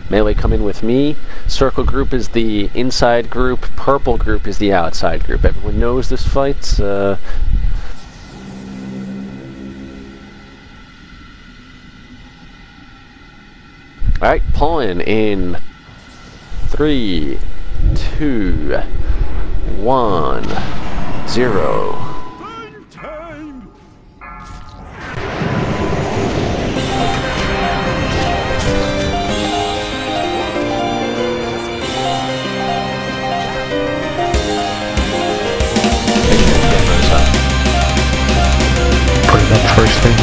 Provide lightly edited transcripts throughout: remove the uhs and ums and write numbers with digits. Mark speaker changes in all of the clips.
Speaker 1: Melee come in with me. Circle group is the inside group. Purple group is the outside group. Everyone knows this fight. Alright, pulling in 3, 2, 1, 0.
Speaker 2: Put it up first thing.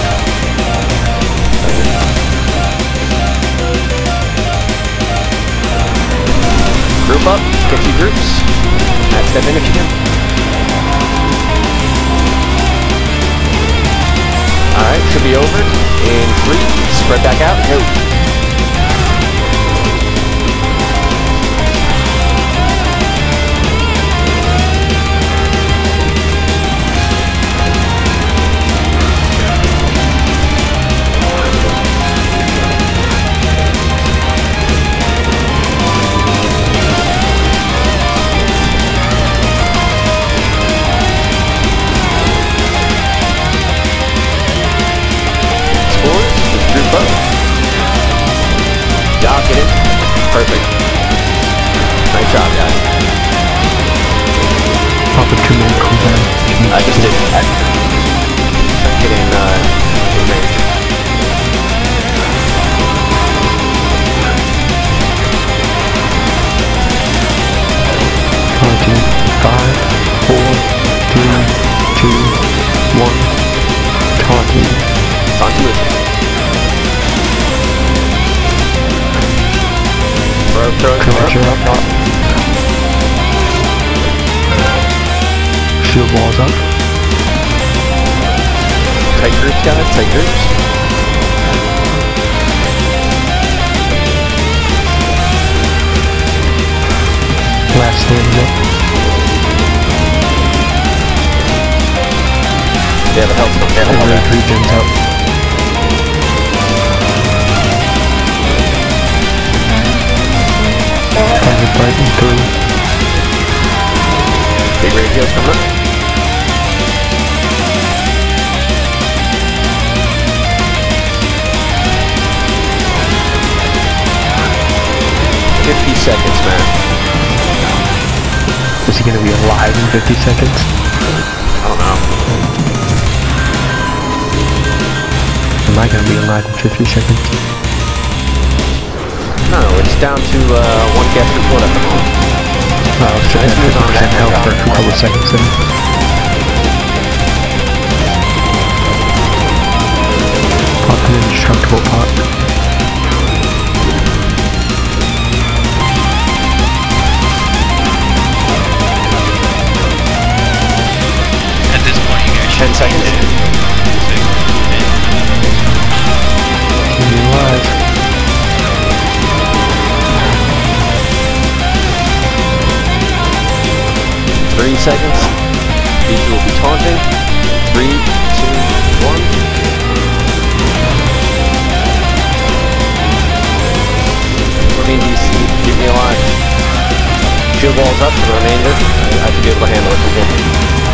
Speaker 1: Group up, get 2 groups. Match them in if you can. Alright, should be over in 3. Spread back out. Go. Get it? Perfect. Nice job, guys.
Speaker 2: Pop a 2-minute cooldown.
Speaker 1: I just did that. Get in range.
Speaker 2: Counting 5, 4, 3, 2, 1. Taunting.
Speaker 1: Taunting. Throw it up.
Speaker 2: Shield walls up.
Speaker 1: Tight groups, guys, tight groups.
Speaker 2: Last standing up.
Speaker 1: They have a health still.
Speaker 2: Every 3 gens up. Right in 3.
Speaker 1: Big radios coming up. Seconds, man.
Speaker 2: Is he gonna be alive in 50 seconds?
Speaker 1: I don't know.
Speaker 2: Am I gonna be alive in 50 seconds?
Speaker 1: No, it's down to 1 guest report at the moment.
Speaker 2: Oh, so
Speaker 1: nice moves on that
Speaker 2: health for a couple of seconds then. Pop an indestructible pot.
Speaker 3: At this point, you guys
Speaker 1: 10 seconds.
Speaker 2: Keep me alive.
Speaker 1: 3 seconds. These will be taunting. 3, 2, 1. Remain DC. Keep me alive. Shield walls up for the remainder. I should be able to handle it from here.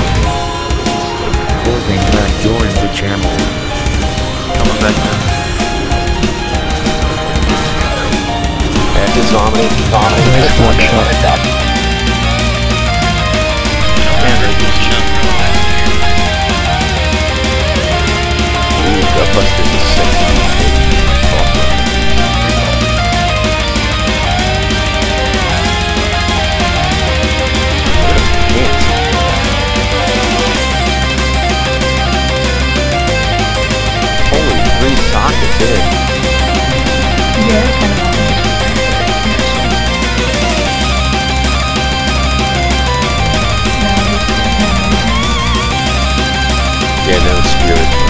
Speaker 4: Holding that joined the channel.
Speaker 3: coming back now.
Speaker 1: Yeah, just vomiting.
Speaker 2: Nice one shot.
Speaker 1: Busted is sick. Holy 3 sockets in.
Speaker 5: Yeah, kind of.
Speaker 1: Yeah, no spirit.